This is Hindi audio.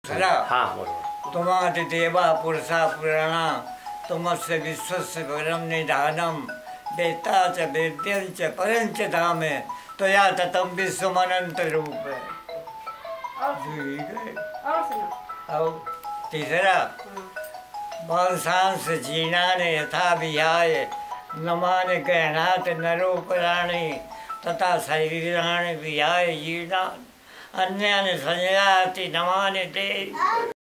हाँ बोलो। तुमाति देवा पुरुषा पुराणा तुमस्य विश्वस्य परम निधानम वेत्ता च वेद्यं च परं च धामे त्वया ततं विश्वमनंत रूप है। और तीसरा वंशांश जीर्णाने यथा विहाय नमानि गहनात् नरोपराणि तथा शरीराणि विहाय जीर्णान् अन्यानि संयाति नमानि ते।